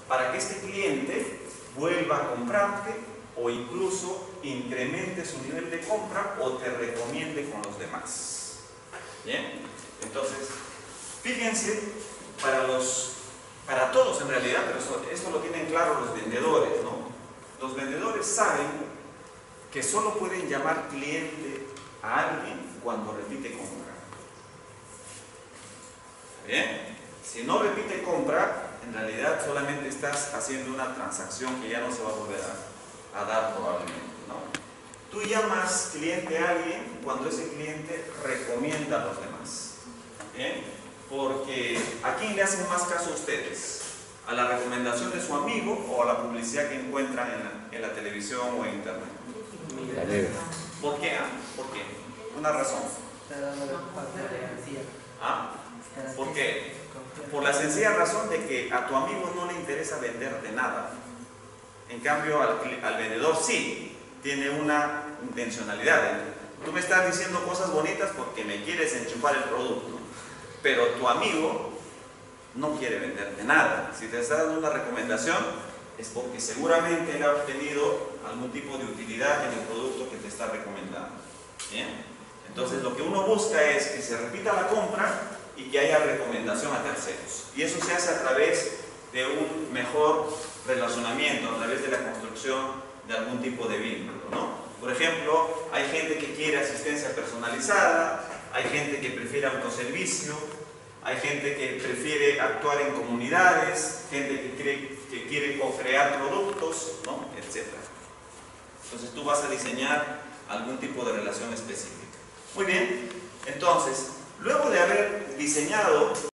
para que este cliente vuelva a comprarte o incluso incremente su nivel de compra o te recomiende con los demás. ¿Bien? Entonces, fíjense, para todos en realidad, pero esto lo tienen claro los vendedores, ¿no? Los vendedores saben que solo pueden llamar cliente a alguien cuando repite compra. ¿Bien? Si no repite compra, en realidad solamente estás haciendo una transacción que ya no se va a volver a dar probablemente, ¿no? Tú llamas cliente a alguien cuando ese cliente recomienda a los demás. ¿Bien? Porque ¿a quién le hacen más caso ustedes? ¿A la recomendación de su amigo o a la publicidad que encuentran en la televisión o en internet? ¿Por qué? ¿Por qué? Una razón. ¿Ah? ¿Por qué? Por la sencilla razón de que a tu amigo no le interesa venderte nada. En cambio, al vendedor sí, tiene una intencionalidad. Tú me estás diciendo cosas bonitas porque me quieres enchufar el producto, pero tu amigo no quiere venderte nada. Si te está dando una recomendación, es porque seguramente él ha obtenido algún tipo de utilidad en el producto que te está recomendando. ¿Bien? Entonces, lo que uno busca es que se repita la compra y que haya recomendación a terceros. Y eso se hace a través de un mejor relacionamiento, a través de la construcción de algún tipo de vínculo, ¿no? Por ejemplo, hay gente que quiere asistencia personalizada, hay gente que prefiere autoservicio, hay gente que prefiere actuar en comunidades, gente que quiere co-crear productos, ¿no? Etc. Entonces tú vas a diseñar algún tipo de relación específica. Muy bien, entonces, luego de haber diseñado